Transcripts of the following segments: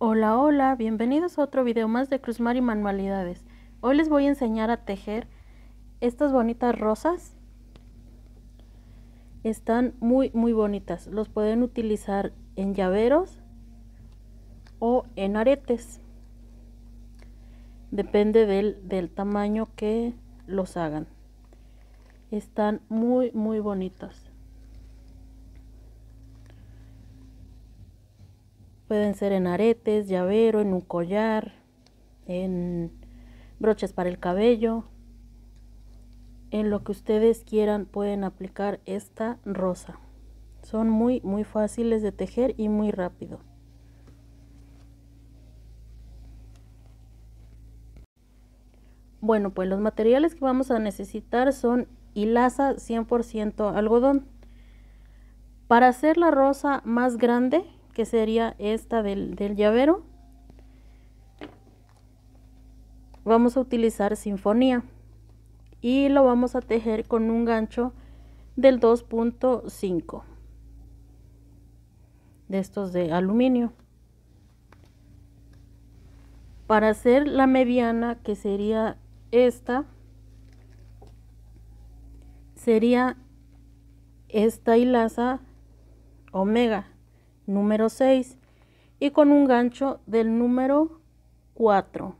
Hola, hola, bienvenidos a otro video más de Cruzmar y Manualidades. Hoy les voy a enseñar a tejer estas bonitas rosas. Están muy bonitas. Los pueden utilizar en llaveros o en aretes. Depende del tamaño que los hagan. Están muy bonitos. Pueden ser en aretes, llavero, en un collar, en broches para el cabello. En lo que ustedes quieran pueden aplicar esta rosa. Son muy fáciles de tejer y muy rápido. Bueno, pues los materiales que vamos a necesitar son hilaza 100% algodón. Para hacer la rosa más grande, que sería esta del llavero, vamos a utilizar sinfonía y lo vamos a tejer con un gancho del 2.5 de estos de aluminio. Para hacer la mediana, que sería esta, sería esta hilaza omega número 6 y con un gancho del número 4.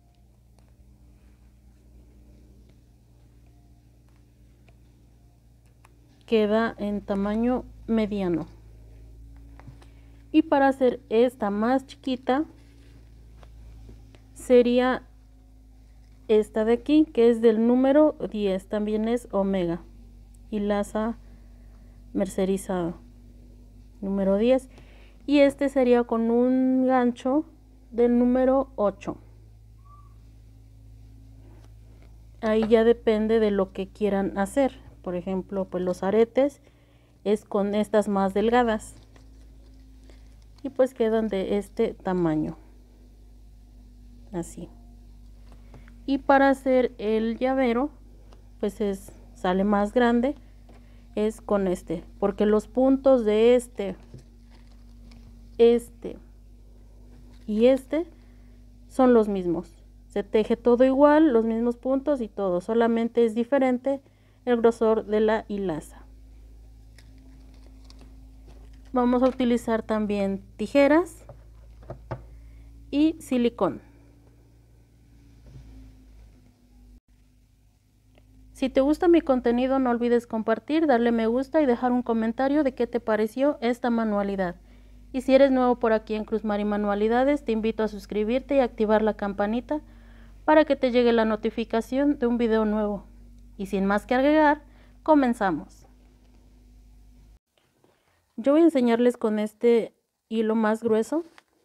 Queda en tamaño mediano. Y para hacer esta más chiquita sería esta de aquí, que es del número 10, también es omega, hilaza mercerizado número 10, y este sería con un gancho del número 8. Ahí ya depende de lo que quieran hacer. Por ejemplo, pues los aretes es con estas más delgadas y pues quedan de este tamaño, así. Y para hacer el llavero, pues sale más grande, es con este, porque los puntos de este y este son los mismos. Se teje todo igual, los mismos puntos y todo, solamente es diferente el grosor de la hilaza. Vamos a utilizar también tijeras y silicón. Si te gusta mi contenido, no olvides compartir, darle me gusta y dejar un comentario de qué te pareció esta manualidad. Y si eres nuevo por aquí en Cruzmar y Manualidades, te invito a suscribirte y activar la campanita para que te llegue la notificación de un video nuevo. Y sin más que agregar, comenzamos. Yo voy a enseñarles con este hilo más grueso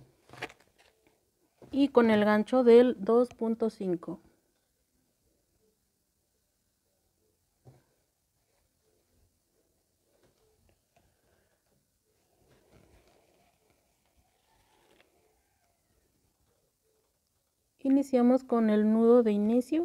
y con el gancho del 2.5. Iniciamos con el nudo de inicio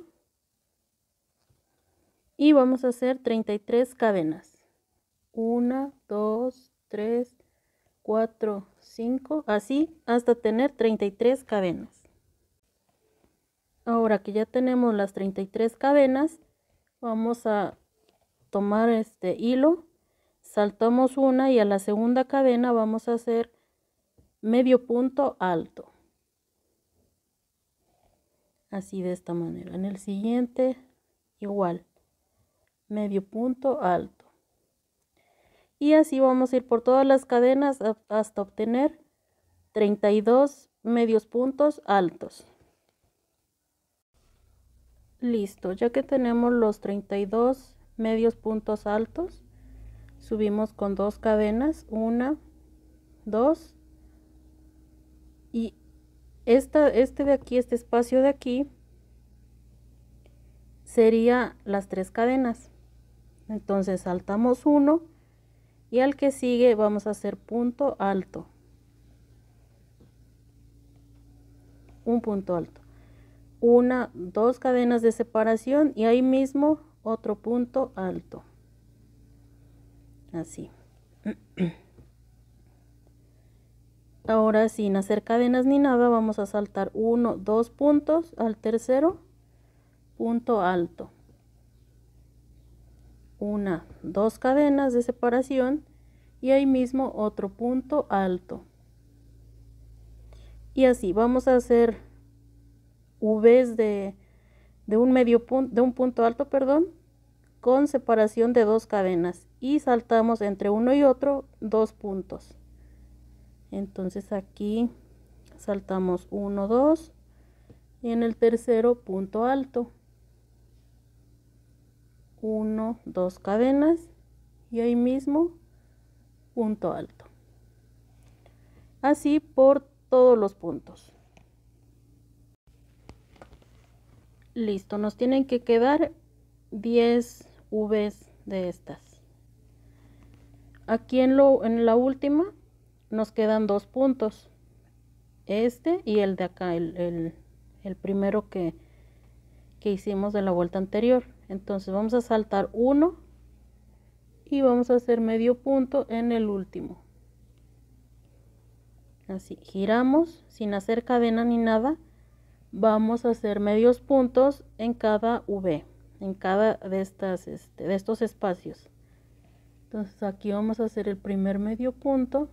y vamos a hacer 33 cadenas. 1, 2, 3, 4, 5, así hasta tener 33 cadenas. Ahora que ya tenemos las 33 cadenas, vamos a tomar este hilo, saltamos una y a la segunda cadena vamos a hacer medio punto alto. Así, de esta manera. En el siguiente igual, medio punto alto. Y así vamos a ir por todas las cadenas hasta obtener 32 medios puntos altos. Listo, ya que tenemos los 32 medios puntos altos, subimos con 2 cadenas, 1, 2, y este de aquí, este espacio de aquí, sería las 3 cadenas. Entonces saltamos 1 y al que sigue vamos a hacer punto alto, un punto alto, 1, 2 cadenas de separación y ahí mismo otro punto alto, así. Ahora, sin hacer cadenas ni nada, vamos a saltar 1, 2 puntos al tercero punto alto, 1, 2 cadenas de separación y ahí mismo otro punto alto. Y así vamos a hacer V's de un punto alto, perdón, con separación de 2 cadenas y saltamos entre uno y otro 2 puntos. Entonces aquí saltamos 1, 2 y en el tercero punto alto, 1, 2 cadenas y ahí mismo punto alto. Así por todos los puntos. Listo, nos tienen que quedar 10 V's de estas. Aquí en la última nos quedan 2 puntos, este y el de acá, el primero que hicimos de la vuelta anterior. Entonces vamos a saltar 1 y vamos a hacer medio punto en el último. Así, giramos sin hacer cadena ni nada. Vamos a hacer medios puntos en cada V, en cada de estos espacios. Entonces aquí vamos a hacer el primer medio punto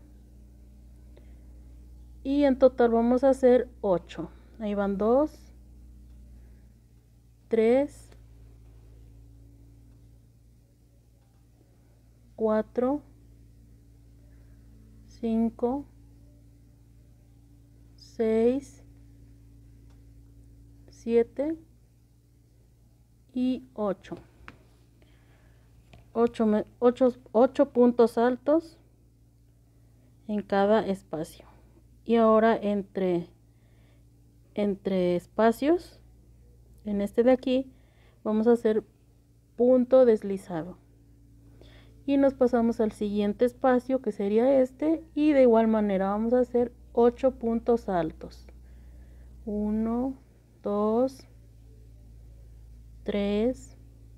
y en total vamos a hacer 8. Ahí van 2, 3, 4, 5, 6, 7 y 8. 8 puntos altos en cada espacio. Y ahora entre espacios, en este de aquí, vamos a hacer punto deslizado. Y nos pasamos al siguiente espacio, que sería este, y de igual manera vamos a hacer 8 puntos altos. 1, 2, 3,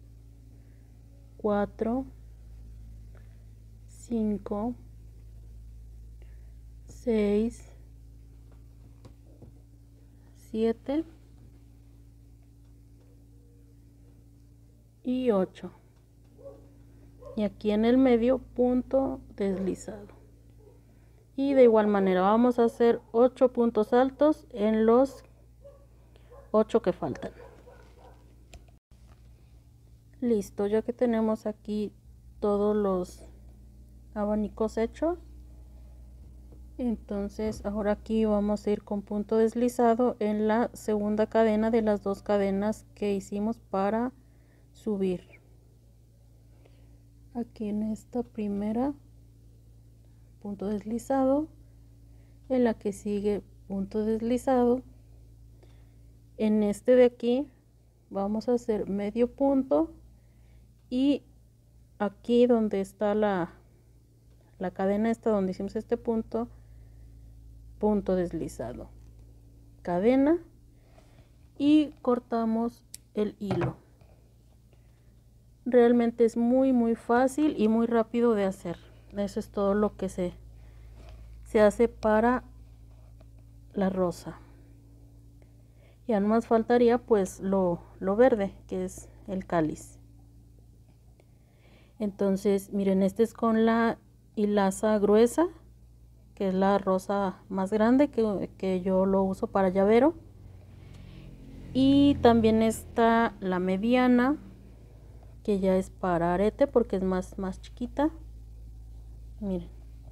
4, 5, 6, 7 y 8. Y aquí en el medio punto deslizado. Y de igual manera vamos a hacer 8 puntos altos en los 8 que faltan. Listo, ya que tenemos aquí todos los abanicos hechos, entonces ahora aquí vamos a ir con punto deslizado en la segunda cadena de las 2 cadenas que hicimos para subir. Aquí en esta primera, punto deslizado, en la que sigue punto deslizado, en este de aquí vamos a hacer medio punto y aquí donde está la cadena esta donde hicimos este punto deslizado, cadena y cortamos el hilo. Realmente es muy fácil y muy rápido de hacer. Eso es todo lo que se hace para la rosa. Ya no más faltaría pues lo verde, que es el cáliz. Entonces miren, este es con la hilaza gruesa, que es la rosa más grande, que yo lo uso para llavero. Y también está la mediana, que ya es para arete porque es más chiquita. Miren.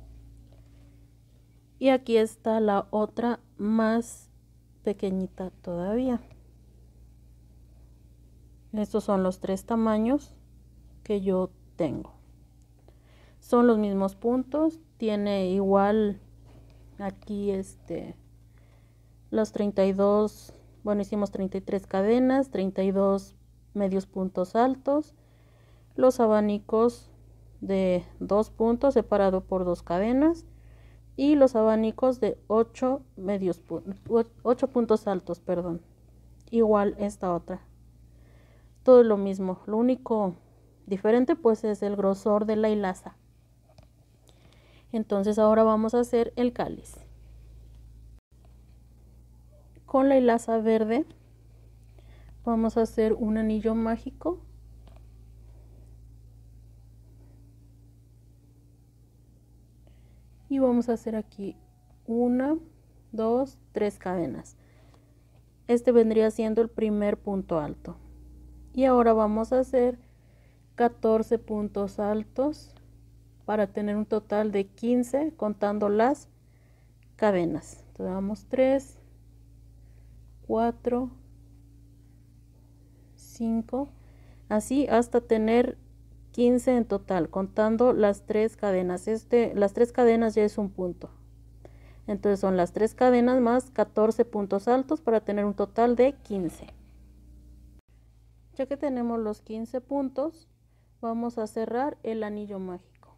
Y aquí está la otra más pequeñita todavía. Estos son los 3 tamaños que yo tengo. Son los mismos puntos, tiene igual aquí los 32, bueno, hicimos 33 cadenas, 32 medios puntos altos, los abanicos de 2 puntos separado por 2 cadenas y los abanicos de 8 puntos altos, perdón. Igual esta otra. Todo lo mismo, lo único diferente pues es el grosor de la hilaza. Entonces ahora vamos a hacer el cáliz. Con la hilaza verde vamos a hacer un anillo mágico. Y vamos a hacer aquí 1, 2, 3 cadenas. Este vendría siendo el primer punto alto. Y ahora vamos a hacer 14 puntos altos para tener un total de 15 contando las cadenas. Entonces damos 3, 4, 5, así hasta tener 15 en total, contando las 3 cadenas. Las 3 cadenas ya es un punto. Entonces son las 3 cadenas más 14 puntos altos para tener un total de 15. Ya que tenemos los 15 puntos, vamos a cerrar el anillo mágico.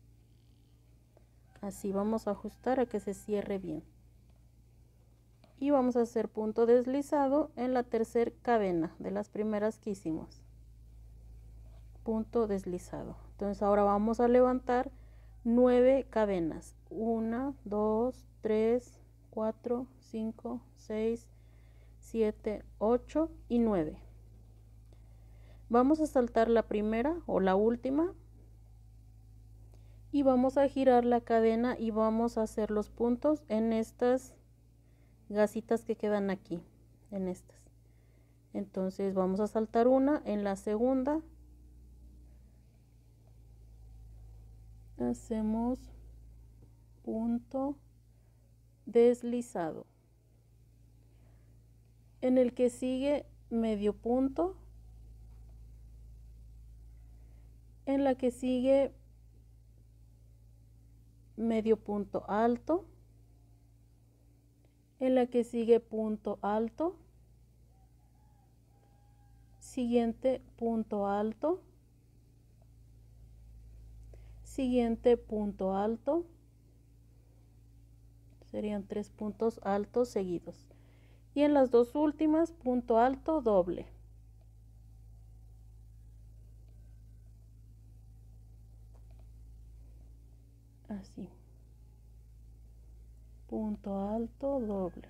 Así vamos a ajustar a que se cierre bien. Y vamos a hacer punto deslizado en la tercera cadena de las primeras que hicimos. Punto deslizado. Entonces ahora vamos a levantar 9 cadenas. 1, 2, 3, 4, 5, 6, 7, 8 y 9. Vamos a saltar la primera o la última y vamos a girar la cadena y vamos a hacer los puntos en estas gasitas que quedan aquí, en estas. Entonces vamos a saltar una, en la segunda hacemos punto deslizado, en el que sigue medio punto, en la que sigue medio punto alto, en la que sigue punto alto, siguiente punto alto, siguiente punto alto, serían 3 puntos altos seguidos, y en las dos últimas punto alto doble. Así, punto alto doble.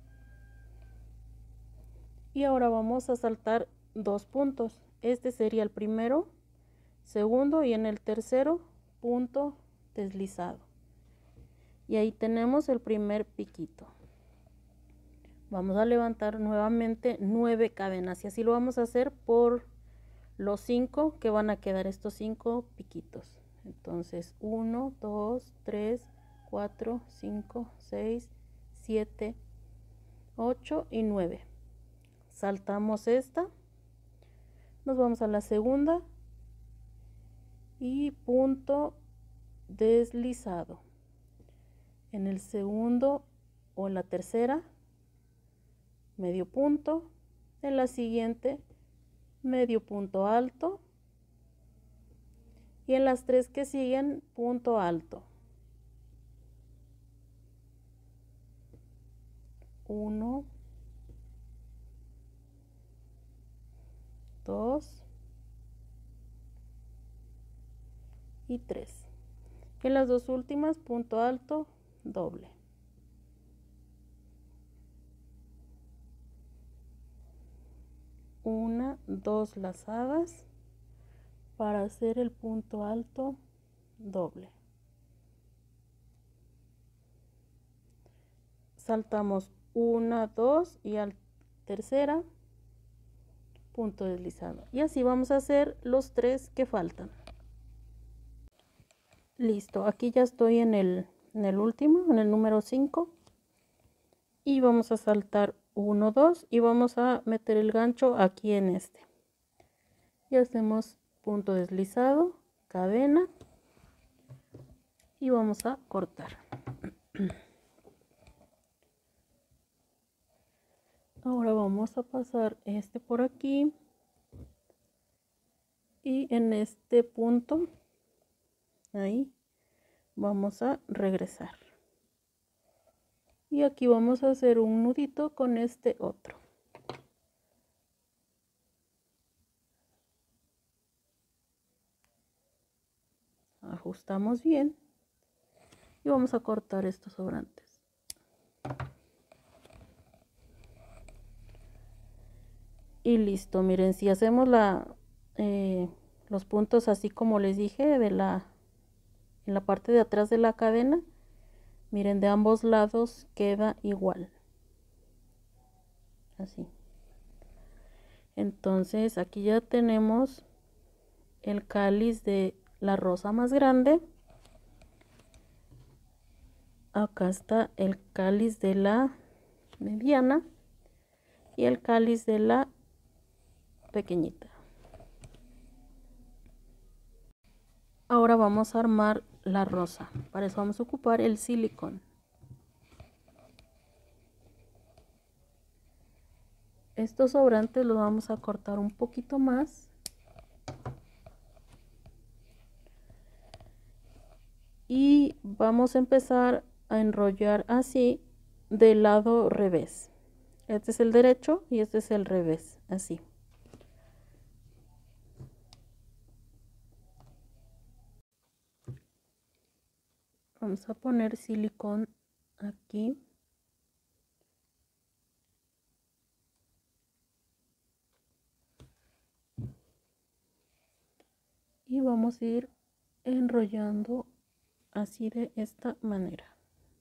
Y ahora vamos a saltar 2 puntos. Este sería el primero, segundo, y en el tercero punto deslizado. Y ahí tenemos el primer piquito. Vamos a levantar nuevamente 9 cadenas y así lo vamos a hacer por los 5 que van a quedar, estos 5 piquitos. Entonces 1, 2, 3, 4, 5, 6, 7, 8 y 9. Saltamos esta, nos vamos a la segunda y punto deslizado. En el segundo o en la tercera, medio punto. En la siguiente, medio punto alto. Y en las 3 que siguen, punto alto. 1, 2 y 3. En las dos últimas, punto alto doble. Una, 2 lazadas para hacer el punto alto doble. Saltamos 1, 2 y al tercera punto deslizado. Y así vamos a hacer los 3 que faltan. Listo, aquí ya estoy en el último, en el número 5. Y vamos a saltar 1, 2 y vamos a meter el gancho aquí en este. Y hacemos punto deslizado, cadena y vamos a cortar. Ahora vamos a pasar este por aquí y en este punto, ahí, vamos a regresar. Y aquí vamos a hacer un nudito con este otro. Ajustamos bien y vamos a cortar estos sobrantes. Y listo, miren, si hacemos los puntos así como les dije en la parte de atrás de la cadena, miren, de ambos lados queda igual, así. Entonces aquí ya tenemos el cáliz de la rosa más grande. Acá está el cáliz de la mediana y el cáliz de la pequeñita. Ahora vamos a armar la rosa. Para eso vamos a ocupar el silicón. Estos sobrantes los vamos a cortar un poquito más. Y vamos a empezar a enrollar así del lado revés. Este es el derecho y este es el revés, así. Vamos a poner silicón aquí. Y vamos a ir enrollando así de esta manera.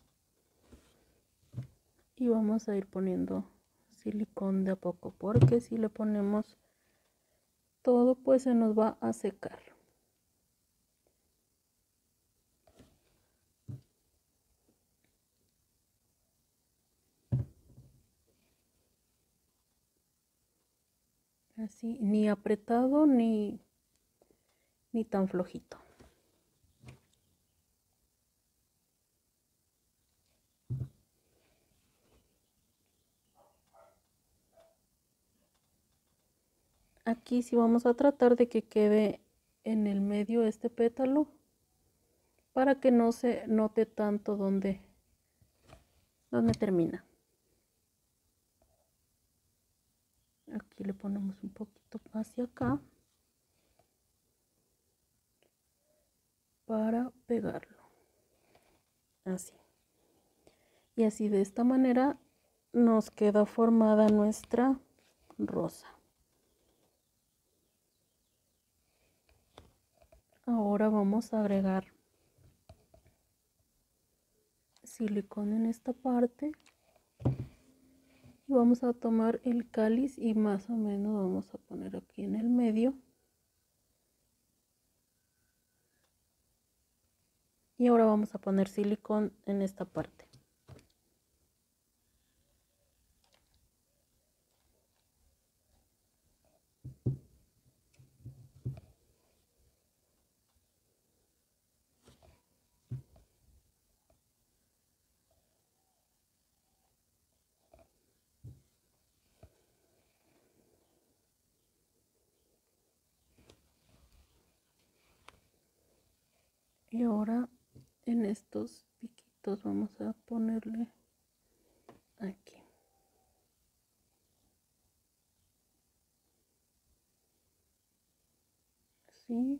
Y vamos a ir poniendo silicón de a poco, porque si le ponemos todo, pues se nos va a secar. Así, ni apretado ni tan flojito. Aquí sí vamos a tratar de que quede en el medio este pétalo, para que no se note tanto donde termina. Aquí le ponemos un poquito hacia acá para pegarlo, así. Y así de esta manera nos queda formada nuestra rosa. Ahora vamos a agregar silicón en esta parte y vamos a tomar el cáliz y más o menos vamos a poner aquí en el medio. Y ahora vamos a poner silicón en esta parte. Y ahora en estos piquitos vamos a ponerle aquí. Así.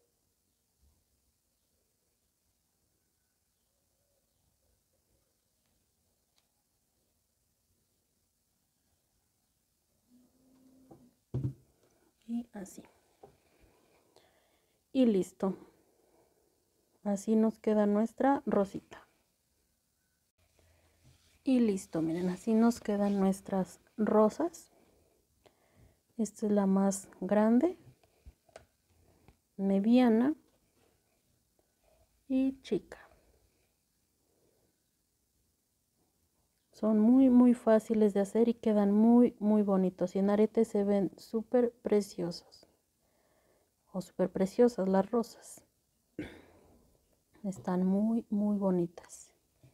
Y así. Y listo. Así nos queda nuestra rosita. Y listo, miren, así nos quedan nuestras rosas. Esta es la más grande, mediana y chica. Son muy fáciles de hacer y quedan muy bonitos. Y en arete se ven súper preciosos. O súper preciosas las rosas. Están muy bonitas.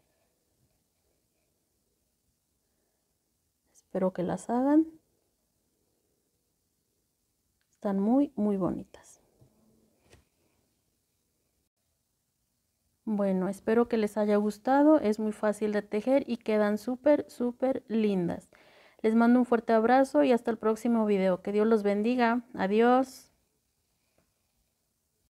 Espero que las hagan. Están muy bonitas. Bueno, espero que les haya gustado. Es muy fácil de tejer y quedan súper lindas. Les mando un fuerte abrazo y hasta el próximo video. Que Dios los bendiga. Adiós.